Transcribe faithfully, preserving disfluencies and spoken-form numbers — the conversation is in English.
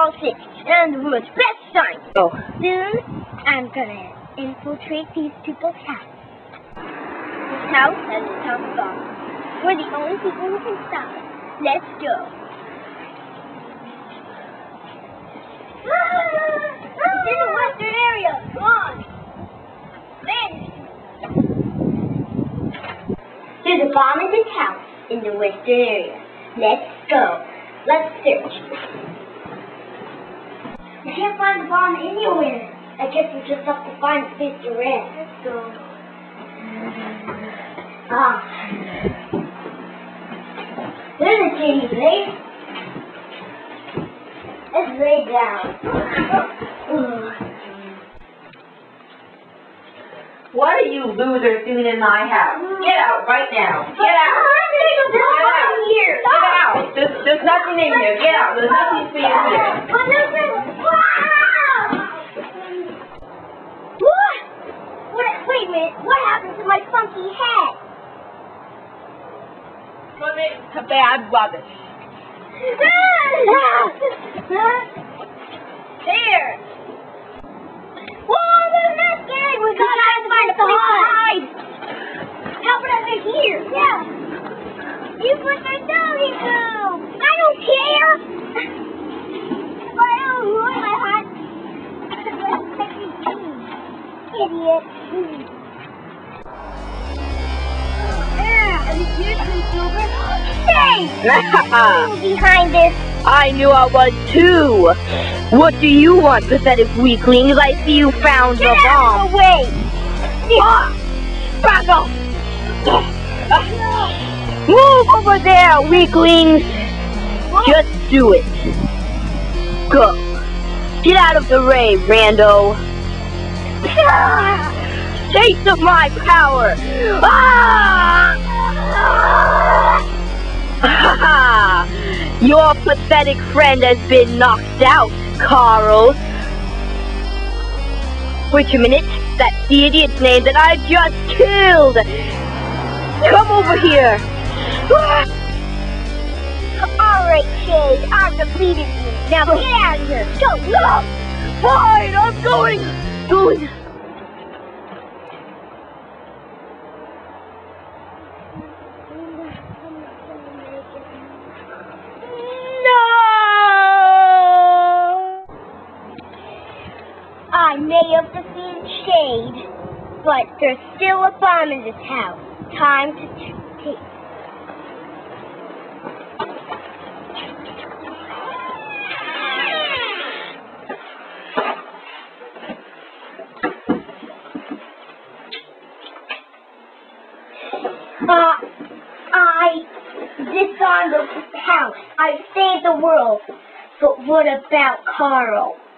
all six, and I'm the world's best scientist. Oh. Soon, I'm gonna infiltrate these people's houses. This house has a tough bomb. We're the only people who can stop it. Let's go. It's in the western area. Come on. Vanish. There's a bomb in this house in the western area. Let's go. Let's search. I can't find the bomb anywhere. I guess we just have to find Mister Red. Let's go. Ah. There's a kitty place. Let's lay down. What are you losers doing in my house? Get out right now. Get out. Get out. Here. Get out. There's, there's nothing in here. Get out. There's nothing for you here. But nothing. What? What? Wait a minute. What happened to my funky head? It's a bad rubbish. There. Whoa, there's that scared. We gotta find a place to hide. How about over here? Yeah. You put my doggy food. I don't care. I don't want my heart. Idiot. Yeah, and here's some silver. Hey! Who's behind this? I knew I was too. What do you want, pathetic weaklings? I see you found Get the bomb. out of the way! Ah, back off! Move over there, weaklings! Just do it. Go. Get out of the way, rando. Taste of my power! Ah! Your pathetic friend has been knocked out, Carl. Wait a minute. That's the idiot's name that I just killed. Come over here. Alright, Shade, I've defeated you. Now get out of here. Go, go! Fine, I'm going. Going. I may have defeated Shade, but there's still a bomb in this house. Time to take. Uh, I disarmed the house. I saved the world. But what about Carl?